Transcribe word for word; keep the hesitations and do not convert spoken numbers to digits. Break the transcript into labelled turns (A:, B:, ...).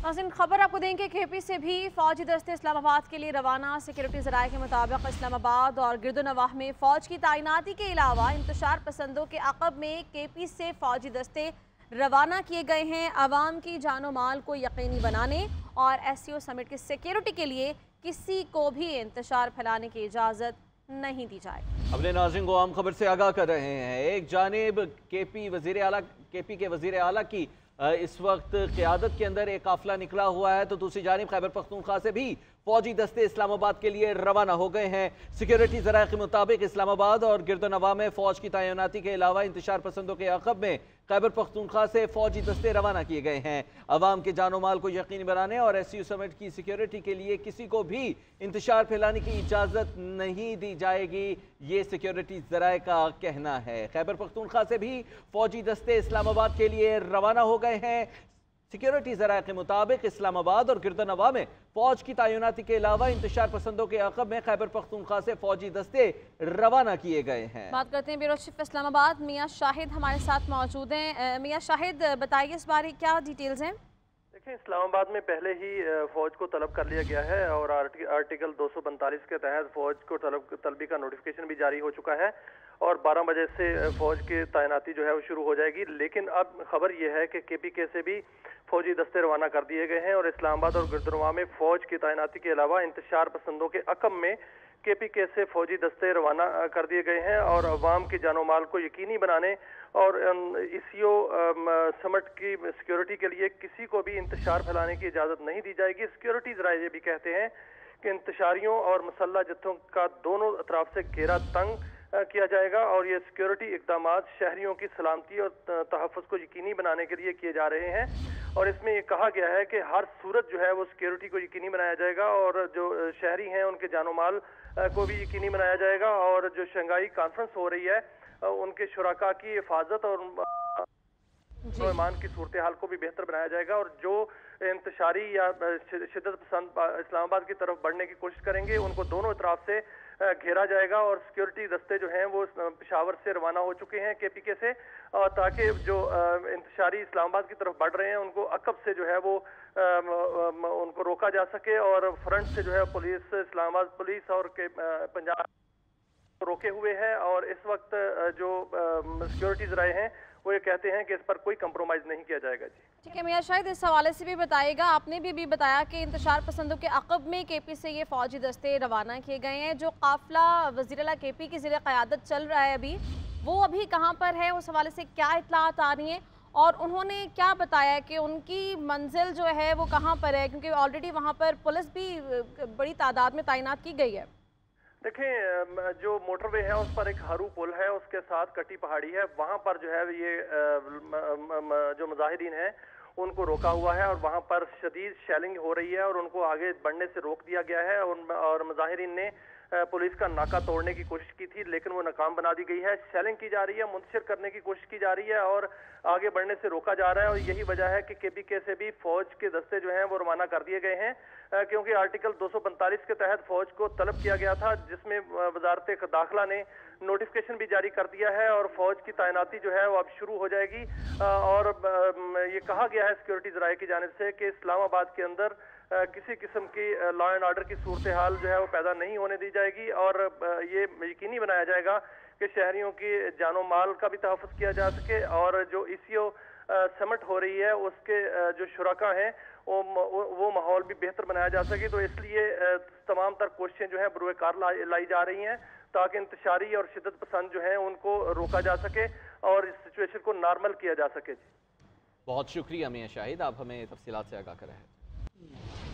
A: नाज़रीन, खबर आपको दें कि के पी से भी फौजी दस्ते इस्लामाबाद के लिए रवाना। सिक्योरिटी ज़राए के मुताबिक इस्लामाबाद और गिरदोनवाह में फ़ौज की तैनाती के अलावा इंतशार पसंदों के अक़ब में के पी से फौजी दस्ते रवाना किए गए हैं। आवाम की जानो माल को यकीनी बनाने और एस सी ओ समिट की सिक्योरिटी के लिए किसी को भी इंतशार फैलाने की इजाज़त नहीं दी जाएगी।
B: अपने नाज़रीन को आम खबर से आगाह कर रहे हैं। एक जानिब के पी वज़ीर आला के पी के वज़ीर आला की इस वक्त क़यादत के अंदर एक काफ़िला निकला हुआ है, तो दूसरी जानिब खैबर पख्तूनख्वा से भी फौजी दस्ते इस्लामाबाद के लिए रवाना हो गए हैं। सिक्योरिटी ज़राए के मुताबिक इस्लामाबाद और गिरदोनवाह में फ़ौज की तैनाती के अलावा इंतशार पसंदों के अक़ब में खैबर पख्तूनख्वा से फौजी दस्ते रवाना किए गए हैं। अवाम के जानो माल को यकीनी बनाने और एस सी ओ समिट की सिक्योरिटी के लिए किसी को भी इंतशार फैलाने की इजाज़त नहीं दी जाएगी, ये सिक्योरिटी ज़राए का कहना है। खैबर पख्तूनख्वा से भी फौजी दस्ते इस्लामाबाद के लिए रवाना हो गए हैं। सिक्योरिटी ज़राए के मुताबिक इस्लामाबाद और गिरदोनवाह में फौज की तैनाती के अलावा इंतशार पसंदों के अक़ब में खैबर पख्तूनख्वा से फौजी दस्ते रवाना किए गए हैं। बात
A: करते हैं ब्यूरो चीफ इस्लामाबाद मियां शाहिद हमारे साथ मौजूद हैं। मियां शाहिद, बताइए इस बारे क्या डिटेल्स हैं?
C: देखिए, इस्लामाबाद में पहले ही फौज को तलब कर लिया गया है और आर्टिकल दो सौ पैंतालीस के तहत फौज को तलब तलबी का नोटिफिकेशन भी जारी हो चुका है और बारह बजे से फौज की तैनाती जो है वो शुरू हो जाएगी। लेकिन अब खबर यह है कि के पी के से भी फौजी दस्ते रवाना कर दिए गए हैं और इस्लामाबाद और गिरदोनवाह में फौज की तैनाती के अलावा इंतशार पसंदों के अक़ब में के पी के से फौजी दस्ते रवाना कर दिए गए हैं और अवाम की जानो माल को यकीनी बनाने और ई सी ओ समिट की सिक्योरिटी के लिए किसी को भी इंतशार फैलाने की इजाज़त नहीं दी जाएगी। सिक्योरिटी ज़राए ये भी कहते हैं कि इंतशारियों और मुसल्लह जत्थों का दोनों अतराफ से घेरा तंग किया जाएगा और ये सिक्योरिटी इक़दाम शहरियों की सलामती और तहफ़्फ़ुज़ को यकीनी बनाने के लिए किए जा रहे हैं और इसमें ये कहा गया है कि हर सूरत जो है वो सिक्योरिटी को यकीनी बनाया जाएगा और जो शहरी हैं उनके जानो माल को भी यकीनी बनाया जाएगा और जो शंघाई कॉन्फ्रेंस हो रही है उनके शुराका की हिफाजत और ईमान की सूरत हाल को भी बेहतर बनाया जाएगा और जो इंतशारी या शिद्दत पसंद इस्लामाबाद की तरफ बढ़ने की कोशिश करेंगे उनको दोनों तरफ से घेरा जाएगा और सिक्योरिटी दस्ते जो हैं वो पेशावर से रवाना हो चुके हैं के पी के से ताकि जो इंतशारी इस्लामाबाद की तरफ बढ़ रहे हैं उनको अक़ब से जो है वो उनको रोका जा सके और फ्रंट से जो है पुलिस इस्लामाबाद पुलिस और के पंजाब रोके हुए हैं और इस वक्त जो सिक्योरिटी ज़राए हैं वो ये कहते हैं कि इस पर कोई कंप्रोमाइज़ नहीं किया जाएगा। जी
A: ठीक है मियां शायद इस हवाले से भी बताइएगा, आपने भी, भी बताया कि इंतशार पसंदों के अक़ब में के पी से ये फौजी दस्ते रवाना किए गए हैं। जो काफ़िला वज़ीर आला के पी की ज़िले क़यादत चल रहा है अभी, वो अभी कहाँ पर है, उस हवाले से क्या इत्तलात आ रही हैं और उन्होंने क्या बताया कि उनकी मंजिल जो है वो कहाँ पर है, क्योंकि ऑलरेडी वहाँ पर पुलिस भी बड़ी तादाद में तैनात की गई है?
C: देखें, जो मोटरवे है उस पर एक हरू पुल है, उसके साथ कटी पहाड़ी है, वहाँ पर जो है ये जो मुजाहिदीन हैं उनको रोका हुआ है और वहाँ पर शदीद शेलिंग हो रही है और उनको आगे बढ़ने से रोक दिया गया है और मुजाहिदीन ने पुलिस का नाका तोड़ने की कोशिश की थी लेकिन वो नाकाम बना दी गई है। शेलिंग की जा रही है, मुंतशिर करने की कोशिश की जा रही है और आगे बढ़ने से रोका जा रहा है और यही वजह है कि के पी के से भी फौज के दस्ते जो हैं वो रवाना कर दिए गए हैं क्योंकि आर्टिकल दो सौ पैंतालीस के तहत फौज को तलब किया गया था जिसमें वजारत दाखिला ने नोटिफिकेशन भी जारी कर दिया है और फौज की तैनाती जो है वो अब शुरू हो जाएगी और ये कहा गया है सिक्योरिटी ज़राए की जानिब से कि इस्लामाबाद के अंदर किसी किस्म की लॉ एंड ऑर्डर की सूरत हाल जो है वो पैदा नहीं होने दी जाएगी और ये यकीनी बनाया जाएगा कि शहरियों की जानो माल का भी तहफ़्फ़ुज़ किया जा सके और जो ई सी ओ समिट हो रही है उसके जो शुराका हैं वो वो माहौल भी बेहतर बनाया जा सके। तो इसलिए तमाम तर कोशिशें जो हैं बरूए कार लाई जा रही हैं ताकि इंतशारी और शिद्दत पसंद जो हैं उनको रोका जा सके और इस सिचुएशन को नॉर्मल किया जा सके।
B: बहुत शुक्रिया मियां शाहिद, आप हमें तफसीलात से आगाह कर रहे हैं।